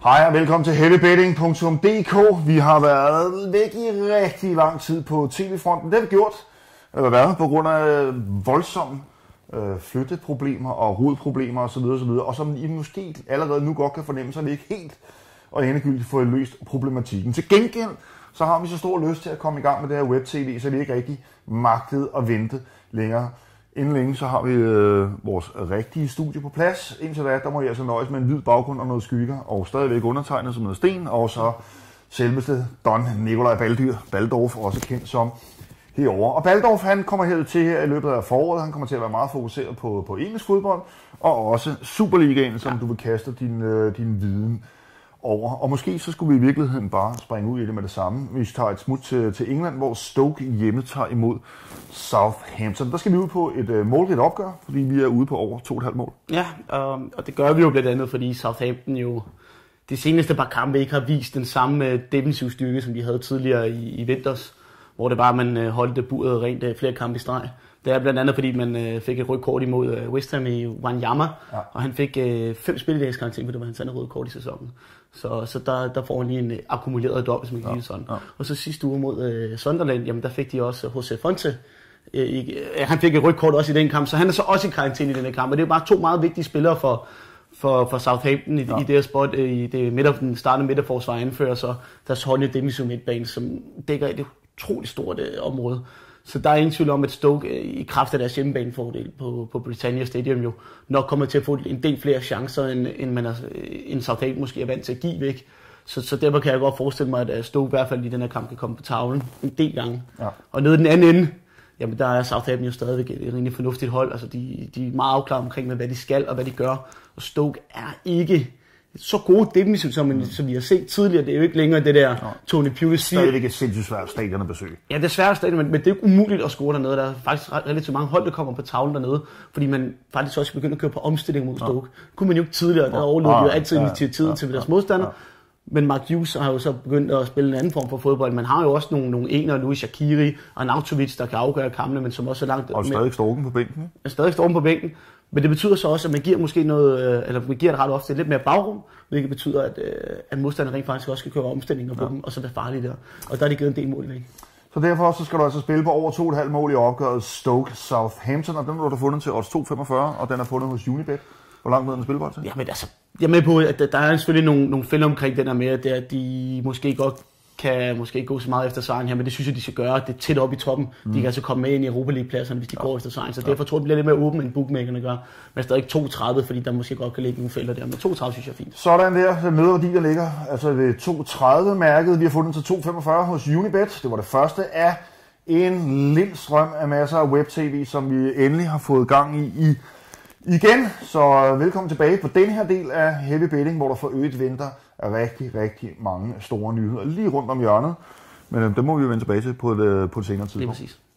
Hej og velkommen til heavybetting.dk. Vi har været væk i rigtig lang tid på tv-fronten. Det har vi gjort på grund af voldsomme flytteproblemer og rodproblemer osv. Og som I måske allerede nu godt kan fornemme, så er vi ikke helt og endegyldigt fået løst problematikken. Til gengæld så har vi så stor lyst til at komme i gang med det her web-tv, så vi ikke rigtig magtede at vente længere. Inden længe så har vi vores rigtige studie på plads. Indtil da, der må I altså nøjes med en hvid baggrund og noget skygger, og stadigvæk undertegnet som noget sten, og så selveste Don Nikolaj Balldorf, også kendt som herovre. Og Balldorf, han kommer her til her i løbet af foråret. Han kommer til at være meget fokuseret på engelsk fodbold, og også Superligaen, som du vil kaste din viden over. Og måske så skulle vi i virkeligheden bare springe ud i det med det samme. Vi tager et smut til England, hvor Stoke hjemme tager imod Southampton. Der skal vi ud på et målrigt opgør, fordi vi er ude på over 2,5 mål. Ja, og det gør vi jo blandt andet, fordi Southampton jo de seneste par kampe ikke har vist den samme defensiv styrke, som de havde tidligere i vinters, hvor det bare man holdt buret rent flere kampe i streg. Det er blandt andet, fordi man fik et rødt kort imod West Ham i Wanyama, ja. Og han fik 5 spilledages karantæne, for det var hans andet røde kort i sæsonen. Så der får han lige en akkumuleret dom, som man kan sige sådan. Ja. Og så sidste uge mod Sunderland, jamen der fik de også Jose Fonte. Han fik et rødt kort også i den kamp, så han er så også i karantæne i den kamp. Og det er bare 2 meget vigtige spillere for Southampton i det her spot, i det startende midterforsvar anfører så deres hold i defensiv midtbane, som dækker et utroligt stort område. Så der er ingen tvivl om, at Stoke i kraft af deres hjemmebanefordel på Britannia Stadium jo nok kommer til at få en del flere chancer, end Southampton måske er vant til at give væk. Så derfor kan jeg godt forestille mig, at Stoke i hvert fald i den her kamp kan komme på tavlen en del gange. Ja. Og nede i den anden ende, jamen der er Southampton jo stadigvæk et rimelig fornuftigt hold. Altså de er meget afklaret omkring, hvad de skal og hvad de gør. Og Stoke er ikke så gode defensivt, som vi har set tidligere. Det er jo ikke længere det der Tony Pulis siger. Det er stadigvæk et sindssygt svært stadion at besøge. Ja, det er svært stadion, men det er ikke umuligt at score dernede. Der er faktisk relativt mange hold, der kommer på tavlen dernede, fordi man faktisk også begynder at køre på omstilling mod Stoke. Det kunne man jo ikke tidligere, der overlevede jo altid initiativet til deres modstandere. Men Mark Hughes har jo så begyndt at spille en anden form for fodbold. Man har jo også nogle ener, Louis Shaqiri og Nautovic, der kan afgøre kampene, men som også er langt... Og stadig står på bænken. Stadig står på bænken. Men det betyder så også, at man giver måske noget, eller man giver det ret ofte lidt mere bagrum, hvilket betyder, at modstanderne rent faktisk også skal køre omstillinger på dem, og så være farlige der. Og der er de givet en del mål i. Så derfor så skal du altså spille på over 2,5 mål i opgøret Stoke Southampton, og den har du fundet til odds 2,45, og den er fundet hos Unibet. Hvor langt ved den spilbold til? Jamen altså, jeg er med på, at der er selvfølgelig nogle fælder omkring den der med, at de måske godt kan måske gå så meget efter sejren her, men det synes jeg, de skal gøre. Det er tæt op i toppen. De kan altså komme med ind i Europa League-pladserne, hvis de går efter sejren. Så derfor tror jeg, det bliver lidt mere åbent, end bookmakerne gør. Men stadig 2,30, fordi der måske godt kan ligge nogle fælder der. Men 2,30 synes jeg er fint. Sådan der, den mødeværdi, der ligger altså ved 2,30-mærket. Vi har fundet til 2,45 hos Unibet. Det var det første af en lindstrøm af masser af web-tv, som vi endelig har fået gang i igen. Så velkommen tilbage på den her del af Heavy Betting, hvor der for øget venter er rigtig, mange store nyheder lige rundt om hjørnet. Men det må vi jo vende tilbage til på et senere tidspunkt.